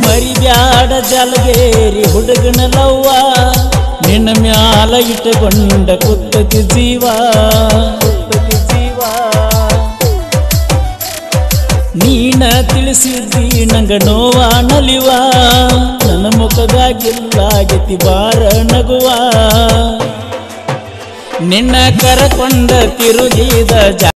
ಮರಿಬ್ಯಾಡ ಜಲಗೇರಿ ಹುಡುಗನ ಲವ್ವ ನಿನ್ನ ಮ್ಯಾಲ ಇಟ್ಟುಕೊಂಡ ಕುತ್ತತಿ ಜೀವ ನೀನ ತಿಳಿಸಿದ್ದಿ ನಂಗ ನೋವ ನಲಿವ ನನ್ನ ಮುಖದಾಗಿಲ್ಲಾಗತಿ ಬಾರ ನಗುವ ನಿನ್ನ ಕರಕೊಂಡ ತಿರುಗಿದ